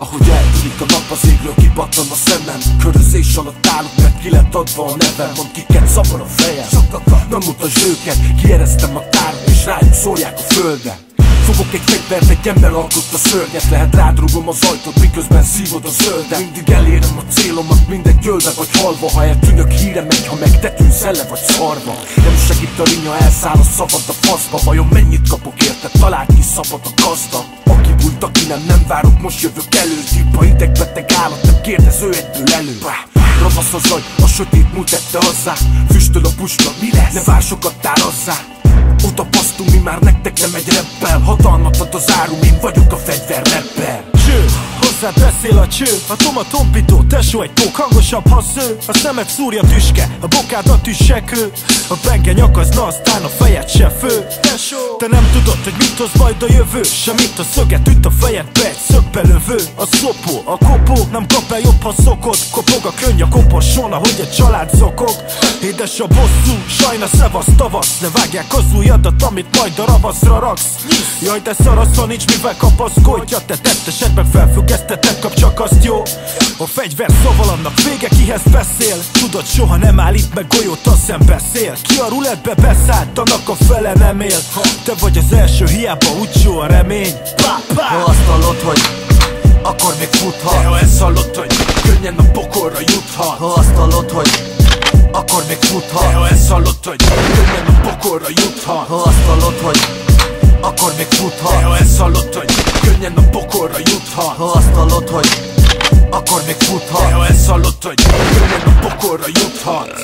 Ahogy eltűnik a nap az égről, kipattan a szemem. Körözés alatt állok, mert ki lett adva a nevem. Mond kiket zavar a fejem, nem mutasd őket. Kiereztem a tárat és rájuk szórják a földet. Fogok egy fegyvert, egy ember alkotta szörnyet. Lehet rádrugom az ajtót, miközben szívod a zöldet. Mindig elérem a célomat, minden gyölve vagy halva. Ha eltűnök, hírem megy, ha meg te tűnsz ele vagy szarva. Nem segít a rinya, elszáll a szabad a faszba. Vajon mennyit kapok érte, talált ki szabad a gazda. Aki bújt, aki nem várok, most jövök elő. Tipa idegbeteg állat, nem kérdez, ő egyből elő. Ravasz az agy, a sötét múlt tette hozzá. Füstöl a puska, mi lesz? Ne vár sokat tárazzá. Oda basztunk, mi már nektek nem egy reppel. Hatalmat ad az áru, én vagyok a fegyver rapper. Cső, hozzád beszél a cső. A Toma tompító, tesó egy pók, hangosabb ha sző. A szemed szúrja tüske, a bokádat tüssekő. A penge nyakazna, aztán a fejed se fő. Te nem tudod, hogy mit hoz majd a jövő. Semmit, a szöget üt a fejedbe egy szögbelövő. A szopó, a kopó, nem kap el jobb, ha szokod. Kopog a könny a koporsón, ahogy egy család zokog. Édes a bosszú, sajna szevasz tavasz. Ne vágják az ujjadat, amit majd a ravaszra raksz. Jaj, de szaraszon nincs mivel kapaszkodja. Te tettesedben felfüggesztetted, kap csak azt jó. A fegyver szóval annak vége, kihez beszél. Tudod, soha nem állít meg golyót, azt sem beszél. Ki a rulettbe beszállt, annak a fele nem él. Te vagy az első, hiába úgy jó a remény. Ha azt hallod, hogy akkor még futhat. De ha ezt hallod, hogy könnyen a pokolra juthat. Ha azt hallod, hogy akkor még futhat. De ha ezt hallod, hogy könnyen a pokolra juthat. Ha azt hallod, hogy akkor még futhat. De ha ezt hallod, hogy könnyen a pokolra juthat. Ha azt hallod, hogy akkor még futhat. De ha ezt hallod, hogy könnyen a pokolra juthat.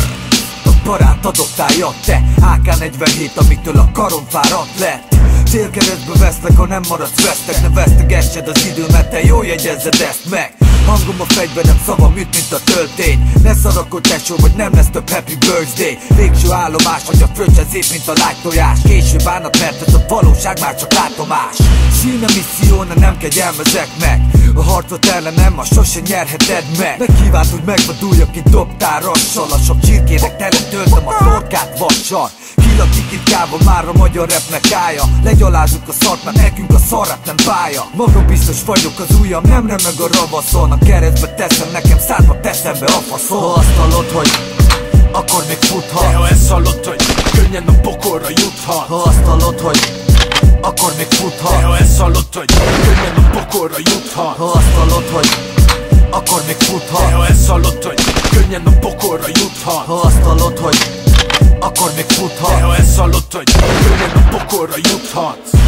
A barát adoptálja te AK-47, amitől a karom fáradt lett. Célkeresztbe veszlek, ha nem maradsz vesztek. Ne vesztegessed az időmet, te jól jegyezzed ezt meg. Hangom a fegyverem, szavam üt, mint a töltény. Ne szarakodj tesó, vagy nem lesz több happy birthday. Végső állomás, hogy a fröccse szép, mint a lágytojás. Késő bánat, mert ez a valóság már csak látomás. Színe misszióna, nem kegyelmezek meg. A harcot ellenem, ma sosem nyerheted meg. Megkívánt, hogy megvaduljak, itt dobtál rassal. A sok csirkének tele töltöm a torkát vassal. Kilakik itt kába, már a magyar rapnek állja. Legyalázzuk a szart, mert nekünk a szarrap nem bája. Magam biztos vagyok, az ujjam nem remeg a ravaszon. A keresztbe teszem, nekem szádba teszem be a faszon. Ha azt hallod, hogy akkor még futhat. De ha ezt hallod, hogy könnyen a pokolra juthat. Ha azt hallod, hogy akkor még futhat. De ha ezt hallod, hogy könnyen a pokolra juthat. Ha azt hallod, hogy akkor még futhat. De ha ezt hallod, hogy könnyen a pokolra juthat. Ha azt hallod, hogy akkor még futhat. De ha ezt hallod, hogy könnyen a pokolra juthat.